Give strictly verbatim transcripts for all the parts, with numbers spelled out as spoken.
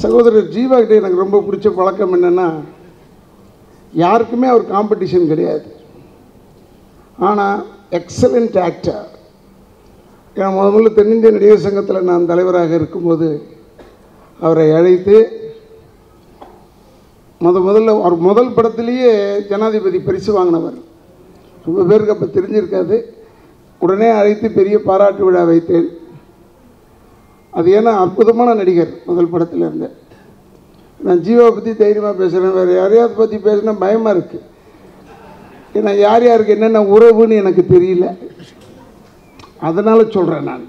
சகோதரர் ஜீவா கிட்ட எனக்கு ரொம்ப பிடிச்ச பழக்கம் என்னென்னா, யாருக்குமே அவர் காம்படிஷன் கிடையாது. ஆனால் எக்ஸலண்ட் ஆக்டர். ஏன்னா முதல்ல தென்னிந்திய நடிகர் சங்கத்தில் நான் தலைவராக இருக்கும்போது அவரை அழைத்து முத முதல்ல அவர் முதல் படத்திலேயே ஜனாதிபதி பரிசு வாங்கினவர். ரொம்ப பேருக்கு அப்போ தெரிஞ்சிருக்காது. உடனே அழைத்து பெரிய பாராட்டு விழா வைத்தேன். அது ஏன்னா அற்புதமான நடிகர். முதல் படத்தில் இருந்தேன். நான் ஜீவாவை பற்றி தைரியமாக பேசுகிறேன். வேறு யாரையாவது பற்றி பேசினா பயமாக இருக்குது. ஏன்னா யார் யாருக்கு என்னென்ன உறவுன்னு எனக்கு தெரியல. அதனால் சொல்கிறேன் நான்.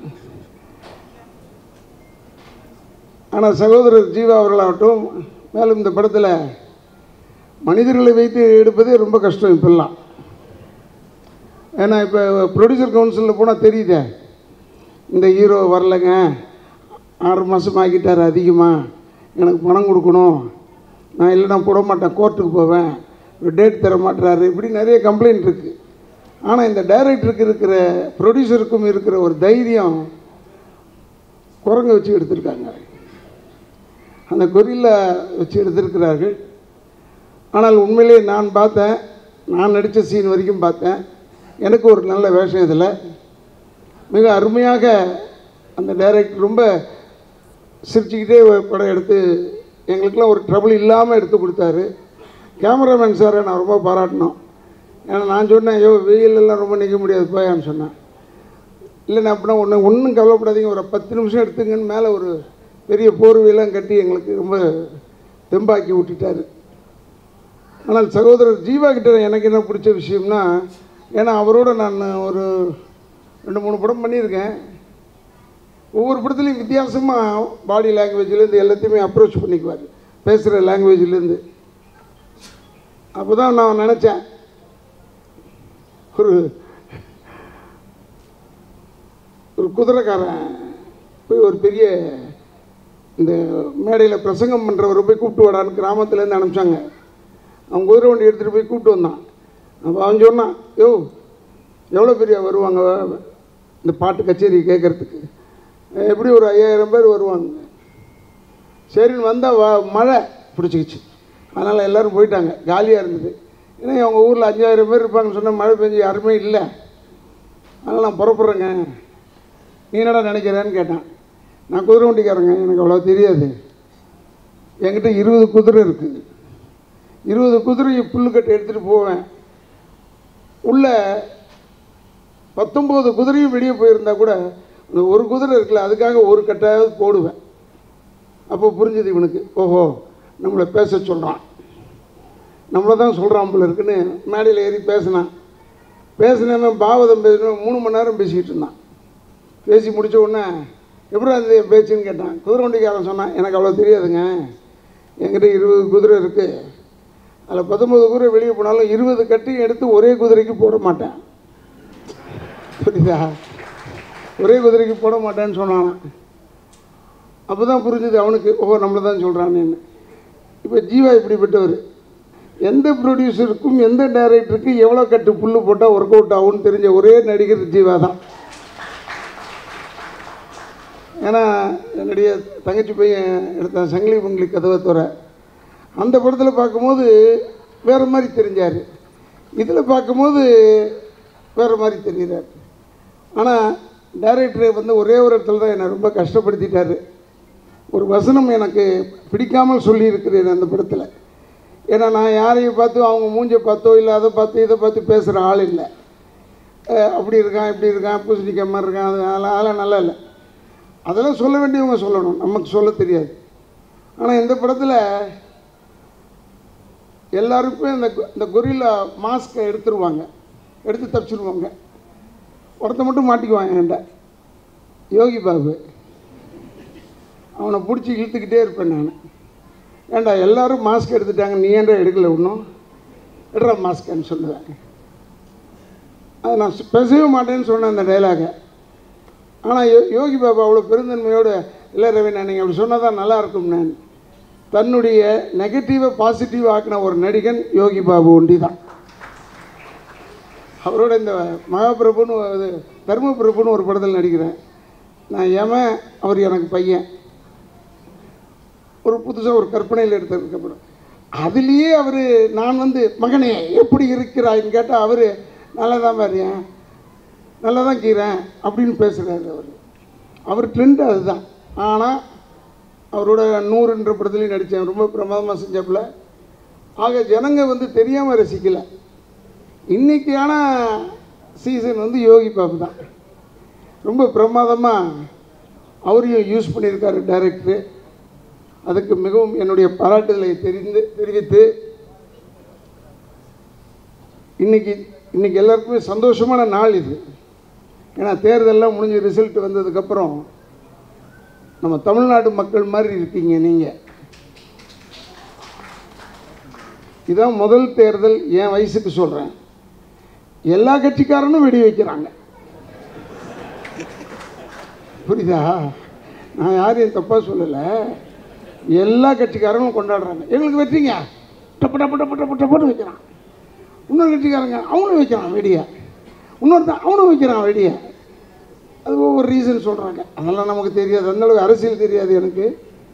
ஆனால் சகோதரர் ஜீவா அவர்களாகட்டும், மேலும் இந்த படத்தில் மனிதர்களை வைத்து எடுப்பதே ரொம்ப கஷ்டம் இப்பெல்லாம். ஏன்னா இப்போ ப்ரொடியூசர் கவுன்சிலில் போனால் தெரியுதே, இந்த ஹீரோ வரலைங்க, ஆறு மாதம் ஆக்கிட்டார், அதிகமாக எனக்கு பணம் கொடுக்கணும், நான் இல்லைனா போட மாட்டேன், கோர்ட்டுக்கு போவேன், டேட் தர மாட்டுறாரு, இப்படி நிறைய கம்ப்ளைண்ட் இருக்குது. ஆனால் இந்த டைரக்டருக்கு இருக்கிற, ப்ரொடியூசருக்கும் இருக்கிற ஒரு தைரியம் குரங்க வச்சு எடுத்திருக்காங்க. அந்த கொரில்லா வச்சு எடுத்திருக்கிறார்கள். ஆனால் உண்மையிலே நான் பார்த்தேன், நான் நடித்த சீன் வரைக்கும் பார்த்தேன். எனக்கு ஒரு நல்ல வேஷம் இதில். மிக அருமையாக அந்த டைரக்டர் ரொம்ப சிரிச்சுக்கிட்டே படம் எடுத்து எங்களுக்கெல்லாம் ஒரு ட்ரபிள் இல்லாமல் எடுத்து கொடுத்தாரு. கேமராமேன் சாரை நான் ரொம்ப பாராட்டினோம். ஏன்னா நான் சொன்னேன், ஐயோ வெயிலெல்லாம் ரொம்ப நிற்க முடியாது போயான்னு சொன்னேன். இல்லைண்ணா அப்படின்னா ஒன்று ஒன்றும் கவலைப்படாதீங்க, ஒரு பத்து நிமிஷம் எடுத்துங்கன்னு மேலே ஒரு பெரிய போர்வையெல்லாம் கட்டி எங்களுக்கு ரொம்ப தெம்பாக்கி விட்டுட்டார். ஆனால் சகோதரர் ஜீவா கிட்ட எனக்கு என்ன பிடிச்ச விஷயம்னா, ஏன்னா அவரோட நான் ஒரு ரெண்டு மூணு படம் பண்ணியிருக்கேன். ஒவ்வொரு படத்துலையும் வித்தியாசமாக பாடி லாங்குவேஜ்லேருந்து எல்லாத்தையுமே அப்ரோச் பண்ணிக்குவார், பேசுகிற லாங்குவேஜ்லேருந்து. அப்போ தான் நான் நினச்சேன், ஒரு ஒரு குதிரைக்காரன் போய் ஒரு பெரிய இந்த மேடையில் பிரசங்கம் பண்ணுறவரை போய் கூப்பிட்டு வாடான்னு கிராமத்துலேருந்து அனுப்பிச்சாங்க. அவன் குதிரை வண்டி எடுத்துகிட்டு போய் கூப்பிட்டு வந்தான். அப்போ அவன் சொன்னான், யோ எவ்வளோ பெரிய வருவாங்க இந்த பாட்டு கச்சேரி கேட்குறதுக்கு, எப்படி ஒரு ஐயாயிரம் பேர் வருவாங்க. சரின்னு வந்தால் வ மழை பிடிச்சிக்கிச்சு, அதனால் எல்லோரும் போயிட்டாங்க, காலியாக இருந்தது. ஏன்னா அவங்க ஊரில் அஞ்சாயிரம் பேர் இருப்பாங்கன்னு சொன்னால் மழை பெஞ்சு யாருமே இல்லை. அதனால் நான் புறப்படுறேங்க, நீ என்னடா நினைக்கிறேன்னு கேட்டான். நான் குதிரை வண்டிக்காரங்க, எனக்கு அவ்வளோ தெரியாது, என்கிட்ட இருபது குதிரை இருக்குது, இருபது குதிரையை புல்லுக்கட்டை எடுத்துகிட்டு போவேன், உள்ள பத்தொம்போது குதிரையும் வெளியே போயிருந்தால் கூட அந்த ஒரு குதிரை இருக்குல்ல, அதுக்காக ஒரு கட்டாவது போடுவேன். அப்போ புரிஞ்சுது இவனுக்கு, ஓஹோ நம்மளை பேச சொல்கிறான், நம்மளை தான் சொல்கிறான் போல இருக்குன்னு மேடையில் ஏறி பேசினான். பேசினேன்னா பாவதம் பேசினேன், மூணு மணி நேரம் பேசிக்கிட்டு இருந்தான். பேசி முடித்த உடனே எப்படி அந்த பேச்சுன்னு கேட்டான். குதிரை வண்டிக்காரன் சொன்னான், எனக்கு அவ்வளோ தெரியாதுங்க, என்கிட்ட இருபது குதிரை இருக்குது, அதில் பத்தொம்பது குதிரை வெளியே போனாலும் இருபது கட்டையும் எடுத்து ஒரே குதிரைக்கு போட மாட்டேன், புரியுதா, ஒரே குதிரைக்கு போட மாட்டேன்னு சொன்னான். அப்போ தான் புரிஞ்சுது அவனுக்கு, ஓஹோ நம்மளை தான் சொல்கிறான்னு. இப்போ ஜீவா இப்படிப்பட்டவர், எந்த ப்ரொடியூசருக்கும் எந்த டைரக்டருக்கு எவ்வளோ கட்டு புல் போட்டால் ஒர்க் அவுட் ஆகும்னு தெரிஞ்ச ஒரே நடிகர் ஜீவா தான். ஏன்னா என்னுடைய தங்கச்சி பையன் எடுத்த சங்கிலி பங்கிலி கதவை துற, அந்த படத்தில் பார்க்கும்போது வேறு மாதிரி தெரிஞ்சார், இதில் பார்க்கும்போது வேறு மாதிரி தெரிகிறார். ஆனால் டைரக்டர் வந்து ஒரே ஒரு இடத்துல தான் என்னை ரொம்ப கஷ்டப்படுத்திட்டார். ஒரு வசனம் எனக்கு பிடிக்காமல் சொல்லியிருக்கிறேன் அந்த படத்தில். ஏன்னா நான் யாரையும் பார்த்து அவங்க மூஞ்சை பார்த்தோ இல்லை அதை பார்த்து இதை பார்த்து பேசுகிற ஆள் இல்லை. அப்படி இருக்கான் இப்படி இருக்கான் பூசணிக்காய் மாதிரி இருக்கான், அது அதெல்லாம் அதெல்லாம் நல்லா இல்லை, அதெல்லாம் சொல்ல வேண்டியவங்க சொல்லணும், நமக்கு சொல்ல தெரியாது. ஆனால் இந்த படத்தில் எல்லாருக்குமே இந்த இந்த கொரில்லா மாஸ்கை எடுத்துருவாங்க, எடுத்து தப்பிச்சிருவாங்க. ஒருத்த மட்டும் மாட்டிக்குவாங்க என்கிட்ட, யோகி பாபு. அவனை பிடிச்சி இழுத்துக்கிட்டே இருப்பேன் நான். ஏன்டா எல்லோரும் மாஸ்க் எடுத்துட்டாங்க, நீ ஏன்டா எடுக்கலை இன்னும், எடுற மாஸ்க்குன்னு சொல்லுவேன். அதை நான் பேசவே மாட்டேன்னு சொன்னேன் அந்த டைலாகை. ஆனால் யோ யோகி பாபு அவ்வளோ பெருந்தன்மையோடு, இல்லை ரவி நான் நீங்கள் அப்படி சொன்னால் தான் நல்லாயிருக்கும், நான் தன்னுடைய நெகட்டிவை பாசிட்டிவ் ஆக்கின ஒரு நடிகன் யோகி பாபு ஒண்டி தான். அவரோட இந்த மகாபிரபுன்னு இது தர்மபிரபுன்னு ஒரு படத்தில் நடிக்கிறேன் நான். ஏமா அவர் எனக்கு பையன், ஒரு புதுசாக ஒரு கற்பனையில் எடுத்ததுக்கப்புறம் அதுலேயே அவர் நான் வந்து மகனே எப்படி இருக்கிறாயின்னு கேட்டால் அவர் நல்லா தான் பாரியேன், நல்லா தான் கீறேன் அப்படின்னு பேசுகிறாரு. அவர் அவர் ட்ரெண்டு அதுதான். ஆனால் அவரோட நூறுன்ற படத்துலையும் நடித்தேன், ரொம்ப பிரமாதமாக செஞ்சப்பில். ஆக ஜனங்க வந்து தெரியாமல் ரசிக்கலை. இன்றைக்கான சீசன் வந்து யோகி பாபு தான் ரொம்ப பிரமாதமாக அவரையும் யூஸ் பண்ணியிருக்காரு டைரக்டரு. அதுக்கு மிகவும் என்னுடைய பாராட்டுதலை தெரிந்து தெரிவித்து இன்றைக்கி இன்றைக்கி எல்லாருக்குமே சந்தோஷமான நாள் இது. ஏன்னா தேர்தலெலாம் முடிஞ்சு ரிசல்ட் வந்ததுக்கப்புறம் நம்ம தமிழ்நாடு மக்கள் மாதிரி இருக்கீங்க நீங்கள். இதுதான் முதல் தேர்தல். என் வயசுக்கு சொல்கிறேன். எல்லா கட்சிக்காரனும் வெடி வைக்கிறாங்க, புரியுதா? நான் யாரையும் தப்பாக சொல்லலை. எல்லா கட்சிக்காரங்களும் கொண்டாடுறாங்க. எங்களுக்கு வெற்றிங்க டப்பு டப்பு டப்பு டப்பு டப்புன்னு வைக்கிறான். இன்னொரு கட்சிக்காரங்க அவனும் வைக்கிறான் வெடியை, இன்னொருத்தான் அவனும் வைக்கிறான் வெடியை. அது ஒவ்வொரு ரீசன் சொல்கிறாங்க. அதெல்லாம் நமக்கு தெரியாது, அந்தளவுக்கு அரசியல் தெரியாது எனக்கு.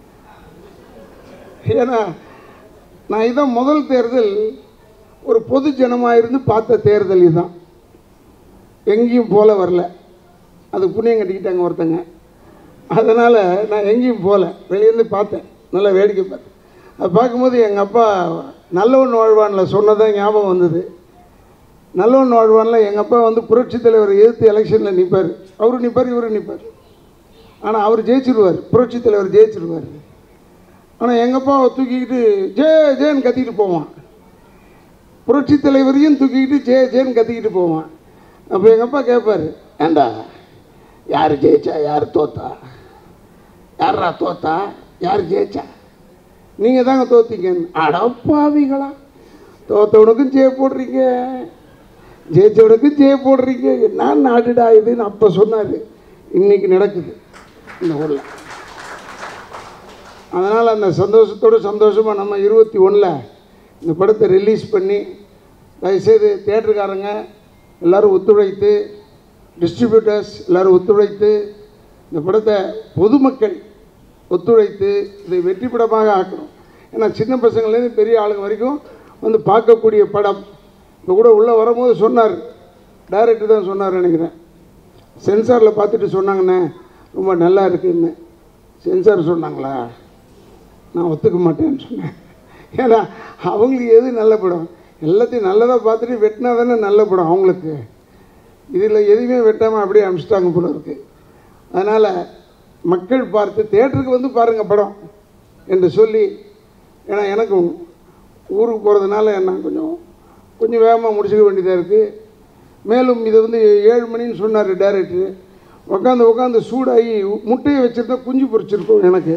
ஏன்னா நான் இதான் முதல் தேர்தல், ஒரு பொது ஜனமாக இருந்து பார்த்த தேர்தல் இதுதான். எங்கேயும் போல வரல, அது புண்ணியம் கட்டிக்கிட்டாங்க ஒருத்தங்க. அதனால் நான் எங்கேயும் போகல, வெளியேருந்து பார்த்தேன், நல்லா வேடிக்கை பார்த்தேன். அது பார்க்கும்போது எங்கள் அப்பா நல்லவன் வாழ்வானில் சொன்னதான் ஞாபகம் வந்தது. நல்லவன் வாழ்வானில் எங்கள் அப்பா வந்து புரட்சி தலைவர் எதிர்த்து எலெக்ஷனில் நிற்பார். அவரும் நிற்பார், இவரும் நிற்பார். ஆனால் அவர் ஜெயிச்சிருவார், புரட்சி தலைவர் ஜெயிச்சிருவார். ஆனால் எங்கள் அப்பாவை தூக்கிக்கிட்டு ஜே ஜேன்னு கத்திக்கிட்டு போவான், புரட்சி தலைவரையும் தூக்கிக்கிட்டு ஜே ஜேன்னு கத்திக்கிட்டு போவான். அப்போ எங்கள் அப்பா கேட்பார், ஏண்டா யார் ஜெயிச்சா யார் தோத்தா, யாரா தோத்தா யார் ஜெயிச்சா, நீங்கள் தாங்க தோத்தீங்கன்னு. அடப்பாவிகளா, தோத்தவனுக்கும் ஜெய போடுறீங்க, ஜெயிச்சவனுக்கும் ஜெய போடுறீங்க, என்ன நாடுடா இதுன்னு அப்போ சொன்னார். இன்றைக்கி நடக்குது இந்த ஊரில். அதனால் அந்த சந்தோஷத்தோடு சந்தோஷமாக நம்ம இருபத்தி ஒன்றில் இந்த படத்தை ரிலீஸ் பண்ணி, தயவுசெய்து தியேட்டருக்காரங்க எல்லோரும் ஒத்துழைத்து, டிஸ்ட்ரிபியூட்டர்ஸ் எல்லோரும் ஒத்துழைத்து, இந்த படத்தை பொதுமக்கள் ஒத்துழைத்து இதை வெற்றி படமாக ஆக்கணும். ஏன்னா சின்ன பசங்கள்லேருந்து பெரிய ஆளுங்க வரைக்கும் வந்து பார்க்கக்கூடிய படம். இப்போ கூட உள்ளே வரும்போது சொன்னார், டைரக்டர் தான் சொன்னார் நினைக்கிறேன், சென்சாரில் பார்த்துட்டு சொன்னாங்கண்ணே ரொம்ப நல்லா இருக்குன்னு. சென்சார் சொன்னாங்களா? நான் ஒத்துக்க மாட்டேன்னு சொன்னேன். ஏன்னா அவங்களுக்கு எது நல்ல படம், எல்லாத்தையும் நல்லதாக பார்த்துட்டு வெட்டினா தானே நல்ல படம் அவங்களுக்கு. இதில் எதுவுமே வெட்டாமல் அப்படியே அனுப்பிச்சிட்டாங்க போல இருக்குது. அதனால் மக்கள் பார்த்து தியேட்டருக்கு வந்து பாருங்கள் படம் என்று சொல்லி, ஏன்னா எனக்கு ஊருக்கு போகிறதுனால நான் கொஞ்சம் கொஞ்சம் வேகமாக முடிச்சுக்க வேண்டியதாக இருக்குது. மேலும் இதை வந்து ஏழு மணின்னு சொன்னார் டைரக்டர். உட்காந்து உட்காந்து சூடாகி முட்டையை வச்சுருந்தா குஞ்சு பொரிச்சிருக்கோம் எனக்கு.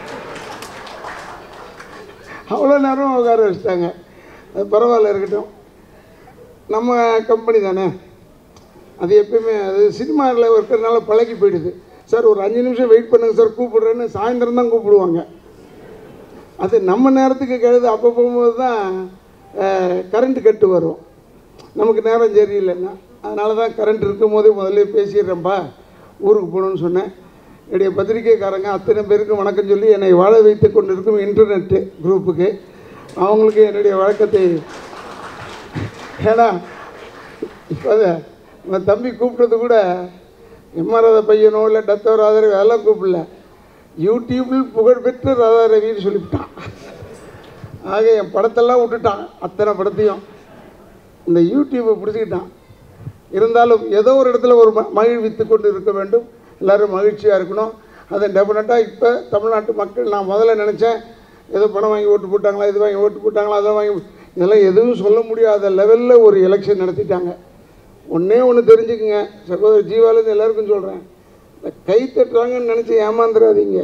அவ்வளோ நேரம் உட்கார வச்சுட்டாங்க. அது பரவாயில்ல, இருக்கட்டும், நம்ம கம்பெனி தானே, அது எப்பயுமே அது சினிமாவில் இருக்கிறதுனால பழகி போயிடுது. சார் ஒரு அஞ்சு நிமிஷம் வெயிட் பண்ணுங்கள் சார் கூப்பிடுறேன்னு சாயந்தரம் தான் கூப்பிடுவாங்க. அது நம்ம நேரத்துக்கு கழுது. அப்போ போகும்போது தான் கரண்ட்டு கட்டு வரும், நமக்கு நேரம் சரியில்லைன்னா. அதனால தான் கரண்ட் இருக்கும் போதே முதல்ல பேசிடுறேன்ப்பா, ஊருக்கு போகணுன்னு சொன்னேன். என்னுடைய பத்திரிக்கைக்காரங்க அத்தனை பேருக்கு வணக்கம் சொல்லி என்னை வாழ வைத்து கொண்டு இருக்கும் இன்டர்நெட்டு குரூப்புக்கு அவங்களுக்கு என்னுடைய வழக்கத்தை. ஏன்னா இப்போ நம்ம தம்பி கூப்பிட்டது கூட எம்ஆர் ராதா பையனோ இல்லை டத்தோ ராதாரவி அதெல்லாம் கூப்பிடல, யூடியூப்பில் புகழ்பெற்ற ராதா ரவின்னு சொல்லிவிட்டான். ஆக என் படத்தெல்லாம் விட்டுட்டான், அத்தனை படத்தையும் இந்த யூடியூப்பை பிடிச்சிக்கிட்டான். இருந்தாலும் ஏதோ ஒரு இடத்துல ஒரு ம மகிழ்வித்து கொண்டு இருக்க வேண்டும், எல்லோரும் மகிழ்ச்சியாக இருக்கணும். அதை டெஃபினட்டாக இப்போ தமிழ்நாட்டு மக்கள், நான் முதல்ல நினச்சேன் ஏதோ பணம் வாங்கி ஓட்டு போட்டாங்களா, இது வாங்கி ஓட்டு போட்டாங்களா, அதை வாங்கி, இதெல்லாம் எதுவும் சொல்ல முடியாத லெவலில் ஒரு எலெக்ஷன் நடத்திட்டாங்க. ஒன்றே ஒன்று தெரிஞ்சுக்குங்க, சகோதரர் ஜீவாலேருந்து எல்லாருக்கும் சொல்கிறேன், இந்த கை தட்டுறாங்கன்னு நினச்சி ஏமாந்துடாதீங்க,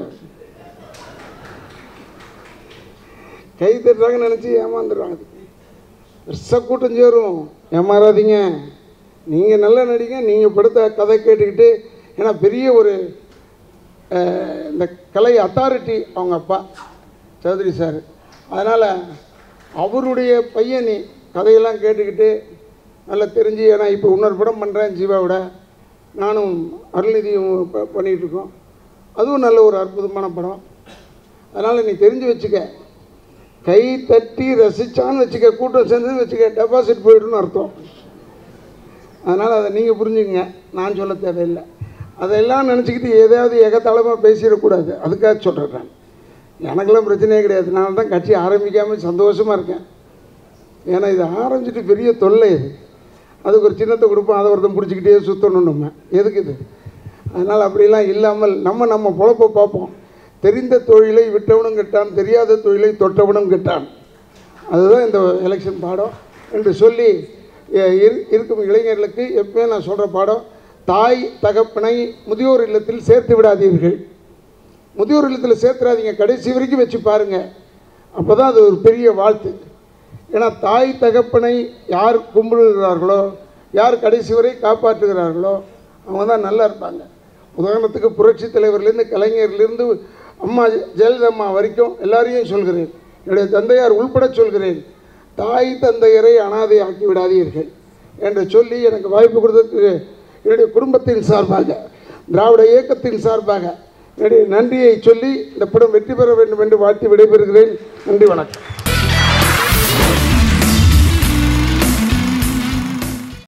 கை தட்டுறாங்கன்னு நினச்சி ஏமாந்துடுறாங்க. பெருசாக கூட்டம் சேரும், ஏமாறாதீங்க. நீங்கள் நல்லா நடிங்க, நீங்கள் படுத்த கதை கேட்டுக்கிட்டு. ஏன்னா பெரிய ஒரு இந்த கலை அத்தாரிட்டி அவங்க அப்பா சௌத்ரி சார். அதனால் அவருடைய பையன் நீ கதையெல்லாம் கேட்டுக்கிட்டு நல்லா தெரிஞ்சு. ஏன்னா இப்போ இன்னொரு படம் பண்ணுறேன் ஜீவாவோட, நானும் அருள்நிதியும் பண்ணிகிட்ருக்கோம். அதுவும் நல்ல ஒரு அற்புதமான படம். அதனால் நீ தெரிஞ்சு வச்சுக்க, கை தட்டி ரசித்தான்னு வச்சுக்க, கூட்டம் சேர்ந்து வச்சுக்க, டெபாசிட் போய்டுன்னு அர்த்தம். அதனால் அதை நீங்கள் புரிஞ்சுக்கங்க, நான் சொல்ல தேவையில்லை. அதெல்லாம் நினச்சிக்கிட்டு எதையாவது எகத்தாளமாக பேசிடக்கூடாது, அதுக்காக சொல்கிறேன். நான் எனக்கெல்லாம் பிரச்சனையே கிடையாது. நான் தான் கட்சி ஆரம்பிக்காமல் சந்தோஷமாக இருக்கேன். ஏன்னா இது ஆரம்பிச்சுட்டு பெரிய தொல்லை. இது அதுக்கு ஒரு சின்னத்தை கொடுப்போம், அதை ஒருத்தன் பிடிச்சிக்கிட்டே சுற்றணும். நம்ம எதுக்கு இது? அதனால் அப்படிலாம் இல்லாமல் நம்ம நம்ம பொழப்பை பார்ப்போம். தெரிந்த தொழிலை விட்டவனும் கெட்டான், தெரியாத தொழிலை தொட்டவனும் கெட்டான். அதுதான் இந்த எலெக்ஷன் பாடம் என்று சொல்லி இருக்கும் இளைஞர்களுக்கு எப்பயும் நான் சொல்கிற பாடம், தாய் தகப்பனை முதியோர் இல்லத்தில் சேர்த்து விடாதீர்கள். முதியோர் இல்லத்தில் சேர்த்துடாதீங்க, கடைசி வரைக்கும் வச்சு பாருங்கள். அப்போ தான் அது ஒரு பெரிய வாழ்த்து. ஏன்னா தாய் தகப்பனை யார் கும்பிடுகிறார்களோ, யார் கடைசி வரை காப்பாற்றுகிறார்களோ அவங்க தான் நல்லா இருப்பாங்க. உதாரணத்துக்கு புரட்சி தலைவர்லேருந்து கலைஞர்லேருந்து அம்மா ஜெயலலிதா அம்மா வரைக்கும் எல்லாரையும் சொல்கிறேன், என்னுடைய தந்தையார் உள்பட சொல்கிறேன், தாய் தந்தையரை அனாதை ஆக்கி விடாதீர்கள் என்று சொல்லி எனக்கு வாய்ப்பு கொடுத்ததுக்கு என்னுடைய குடும்பத்தின் சார்பாக, திராவிட இயக்கத்தின் சார்பாக என்னுடைய நன்றியை சொல்லி இந்த படம் வெற்றி பெற வேண்டும் என்று வாழ்த்தி விடைபெறுகிறேன். நன்றி, வணக்கம்.